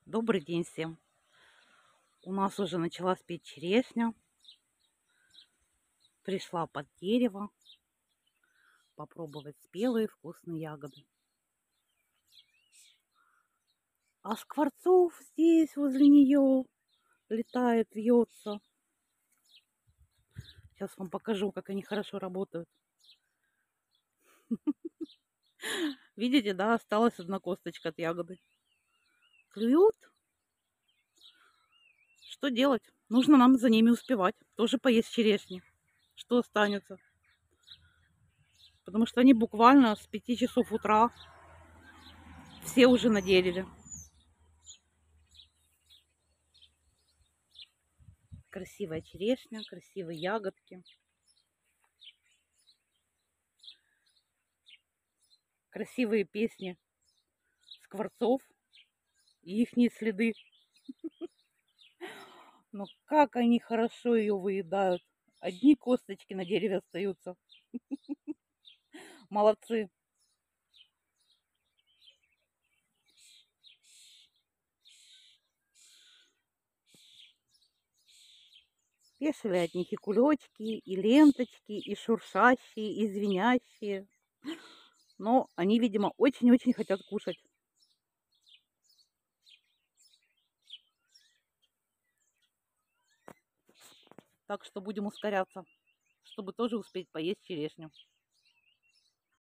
Добрый день всем. У нас уже начала спеть черешня. Пришла под дерево попробовать спелые вкусные ягоды. А скворцов здесь возле нее летает, вьется. Сейчас вам покажу, как они хорошо работают. Видите, да, осталась одна косточка от ягоды. Клюют. Что делать? Нужно нам за ними успевать. Тоже поесть черешни. Что останется? Потому что они буквально с 5 часов утра все уже на дереве. Красивая черешня, красивые ягодки. Красивые песни скворцов и ихние следы. Но как они хорошо ее выедают. Одни косточки на дереве остаются. Молодцы. Вешали от них и кулечки, и ленточки, и шуршащие, и звенящие. Но они, видимо, очень-очень хотят кушать. Так что будем ускоряться, чтобы тоже успеть поесть черешню.